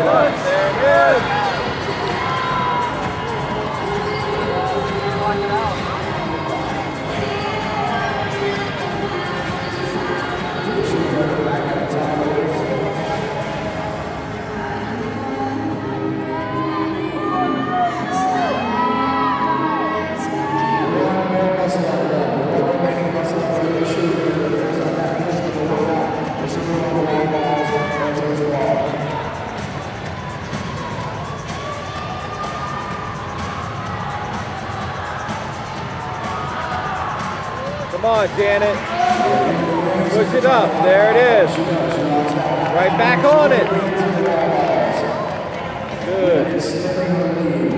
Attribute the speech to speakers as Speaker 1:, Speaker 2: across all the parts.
Speaker 1: There it is. Come on, Janet. Push it up. There it is. Right back on it. Good.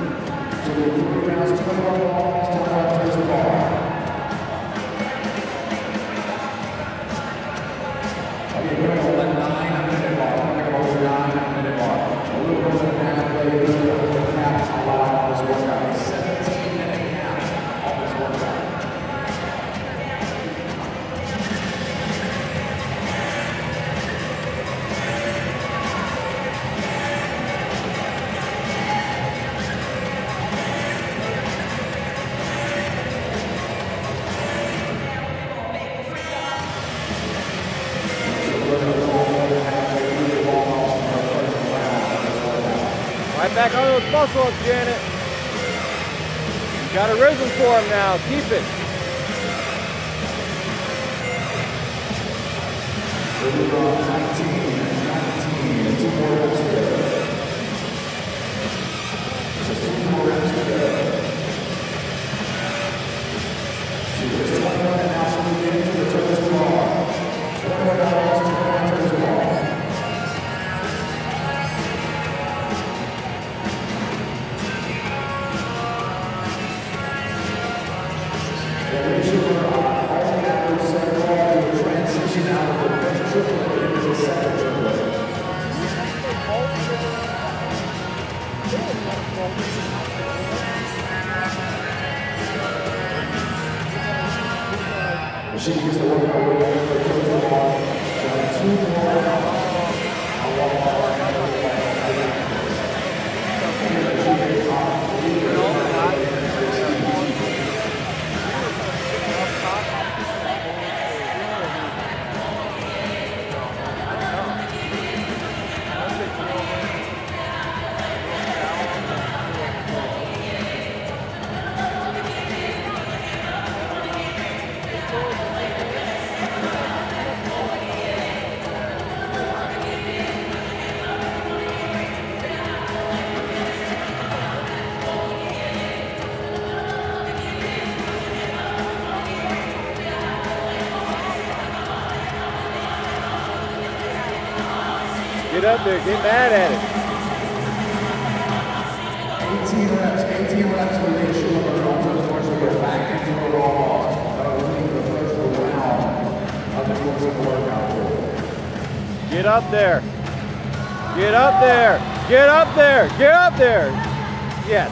Speaker 1: Right back on those muscles, Janet. You got a rhythm for him now. Keep it. She gets to work her way up for the ball. Two more. Get up there, get mad at it. 18 reps will make sure that all those ones will get back into the raw. That'll leave the first round of this one's workout for. Get up there. Get up there. Get up there. Get up there. Yes.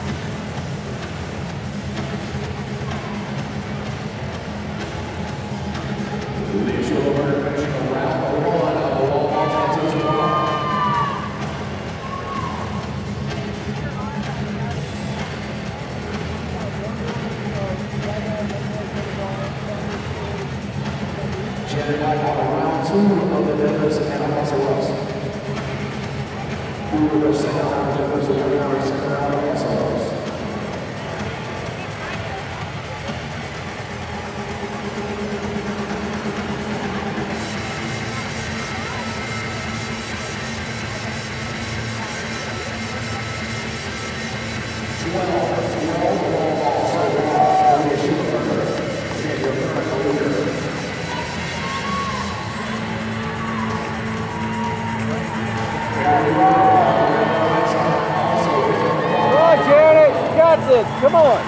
Speaker 1: Round two of the deadlifts and muscle ups. We will go second round of deadlifts and second round of muscle ups. Come on.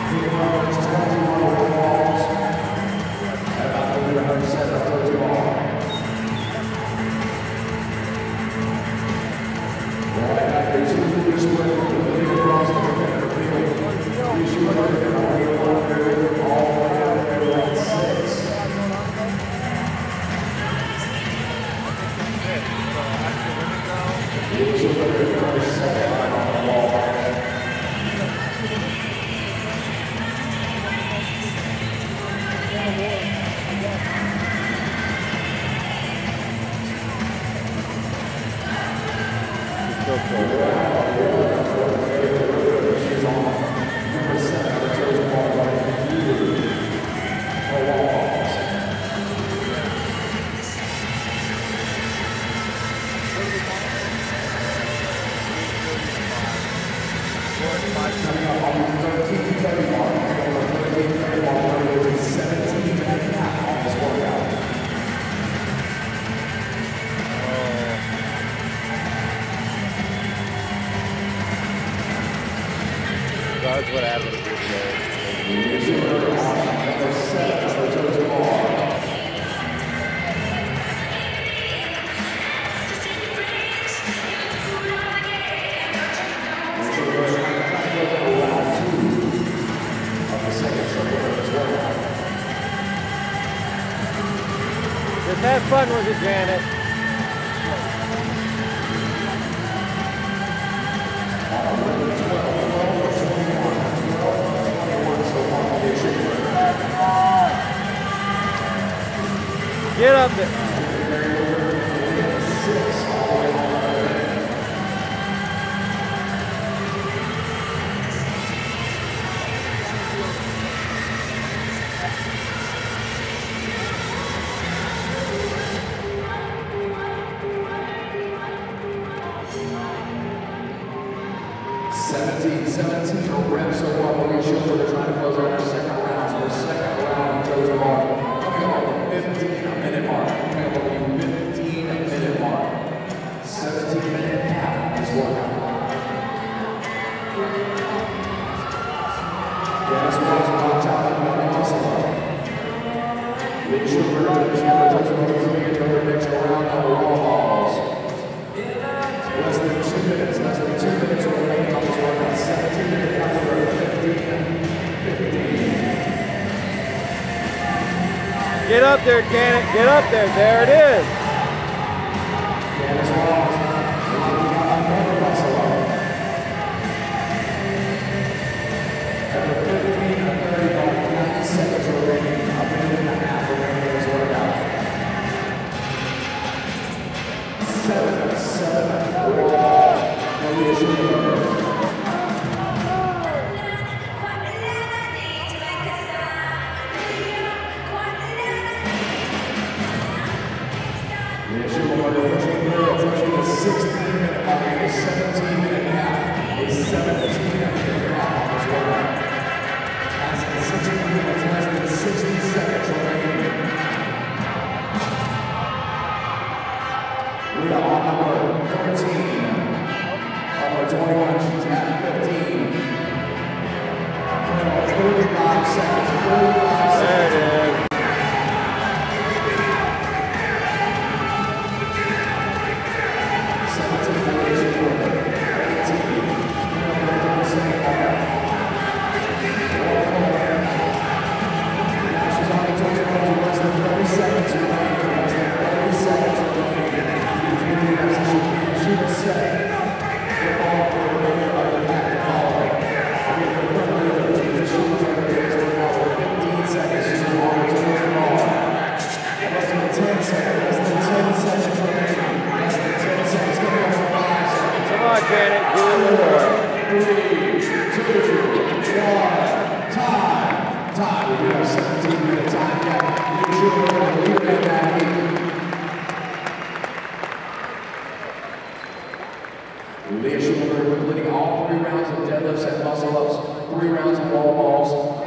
Speaker 1: Thank you.
Speaker 2: so close. That's what happened Just have fun with it, Janet. Get up there.
Speaker 1: Reps so far, we're trying to close out our second round. So the second round goes on. Coming up 15-minute mark. Coming up 15-minute mark. 17-minute half is workout. Dennis Williams will watch out for the muscle up. Lee Sugar and Chandler Touchdown moving into the next round of wall balls. Less than 2 minutes remaining on this workout. 17-minute half. 15.
Speaker 2: Get up there, Janet. Get up there. There it is.
Speaker 1: After 15 and 30, about 90 seconds remaining. A minute and a half remaining in this workout. 7. Approaching the 16-minute mark and a 17-minute half. A 17-minute half on this workout. That's 16 minutes, less than 60 seconds remaining. We are on number 13. Number 21, she's at 15. 35 seconds. 35 seconds.
Speaker 2: There it is. Janet, do it with her.
Speaker 1: 3, 2, 1, time. We do have 17-minute time gap. Leave it at that heat. Leah Schumacher completing all 3 rounds of deadlifts and muscle ups, 3 rounds of wall balls.